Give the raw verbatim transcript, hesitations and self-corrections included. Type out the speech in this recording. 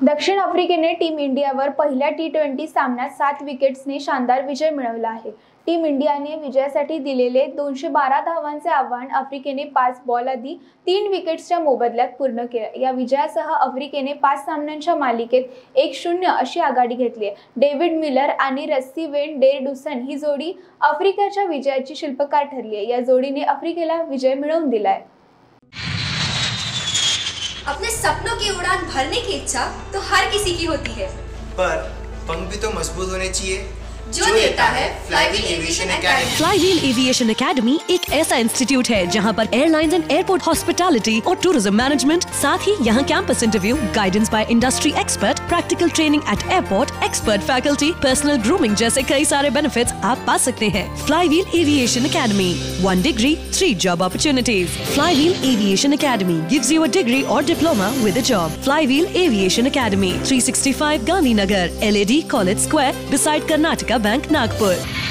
दक्षिण आफ्रिकेने टीम इंडियावर पहिल्या T twenty सामन्यात सात विकेट्सने शानदार विजय मिळवला आहे। टीम इंडियाने विजयासाठी दिलेले दोनशे बारा धावांचे आव्हान आफ्रिकेने पाच बॉल आधी तीन विकेट्सच्या मोबदल्यात पूर्ण केले। या विजयासह आफ्रिकेने पाच सामन्यांच्या मालिकेत एक शून्य अशी आघाडी घेतली आहे। डेव्हिड मिलर आणि रस्सी वेन डेरडुसन ही जोडी आफ्रिकेच्या विजयाची शिल्पकार ठरली आहे। या जोडीने आफ्रिकेला विजय मिळवून दिलाय। अपने सपनों की उड़ान भरने की इच्छा तो हर किसी की होती है, पर पंख भी तो मजबूत होने चाहिए जो देता है flywheel aviation academy. Flywheel aviation academy एक ऐसा इंस्टीट्यूट है जहां पर एयरलाइंस एंड एयरपोर्ट हॉस्पिटैलिटी और टूरिज्म मैनेजमेंट, साथ ही यहां campus interview, guidance by industry expert, practical training at airport, expert faculty, personal grooming जैसे कई सारे बेनिफिट्स आप पा सकते हैं। Flywheel aviation academy, one degree three job opportunities. Flywheel aviation academy gives you a degree और diploma with a job. Flywheel aviation academy, three sixty five Gandhinagar, L A D college square, beside Karnataka bank, Nagpur.